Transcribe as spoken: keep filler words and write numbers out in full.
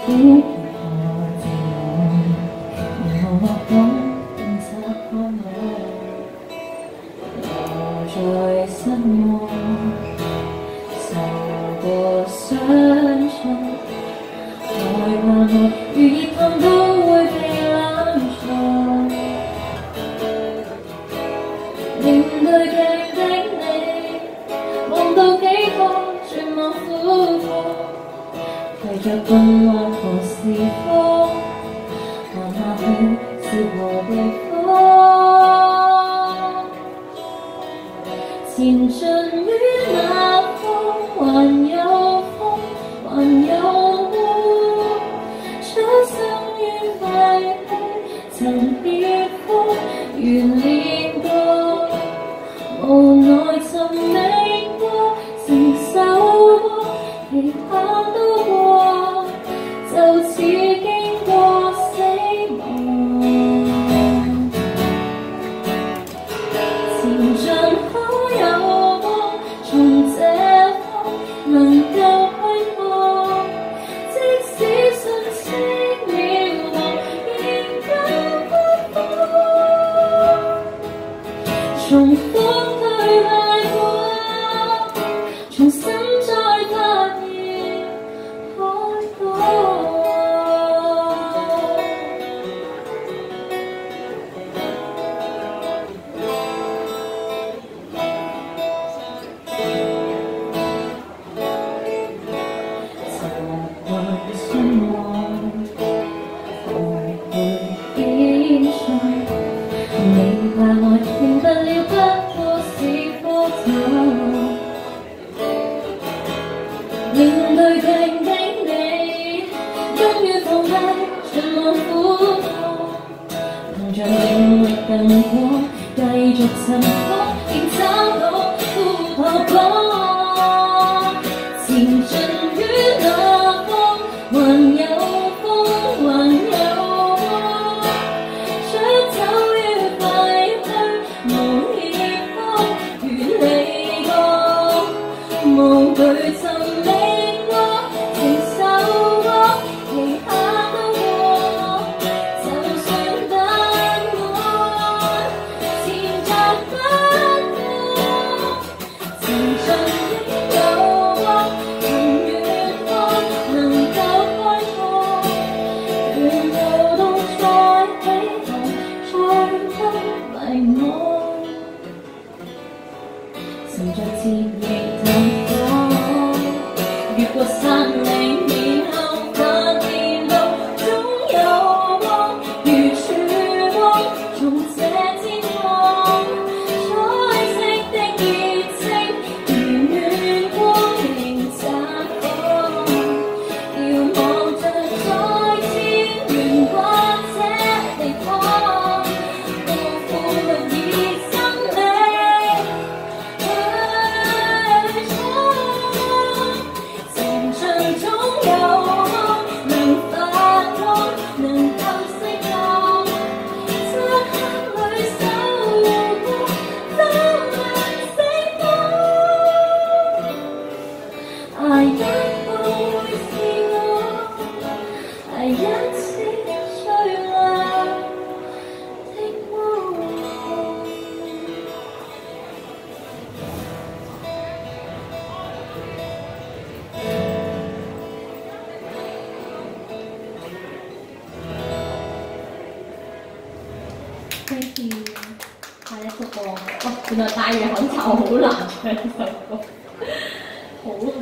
別何自愛，然後落榜便拆開我，又再失望，受過傷痛，害怕我如熱痛都會被冷藏，面對鏡的你，望到幾個絕望苦況。為着困惑何時方，看下去是何地方？前進於那方，還有風，還有霧。出生於廢墟，曾結婚，緣練過，無奈尋覓過，承受過，期盼都過，就似經過死亡。前進可有光，從這方能夠揮霍，即使瞬息渺茫，仍夠不放。重複對賴過，重新再發現海角。習慣相望，來回演唱，你怕愛明白了不過是科探，面對鏡的你，終於放低絕望苦況，憑着領域更廣，繼續尋訪，便找到突破口。前進於那方，還有風，還有光，出走於廢墟，無協方，如離過，無懼尋覓過，承受過，期盼都過，就算不愛，纏着不放，前進應有光，能遠方，能夠開創，沿途都再起航，再不迷惘。乘着節逆探訪，越過山嶺，然後發現路總有光，如曙光，從這天望，彩色的熱情，如暖光仍綻放。遙望着在天懸掛這地方，高呼以生命去闖。前進總有光，能發光，能夠釋放，漆黑裏守過，都能釋放。下一步會是我，下一次最亮的光。Thank you。下一個歌，哇！原來戴住口罩好難唱呢首歌，好